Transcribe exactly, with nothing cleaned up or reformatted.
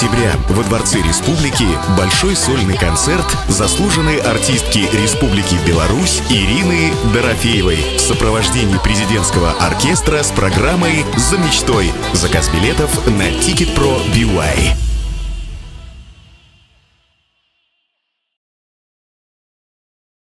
октября во Дворце Республики большой сольный концерт заслуженной артистки Республики Беларусь Ирины Дорофеевой в сопровождении президентского оркестра с программой «За мечтой». Заказ билетов на Ticket.pro би уай.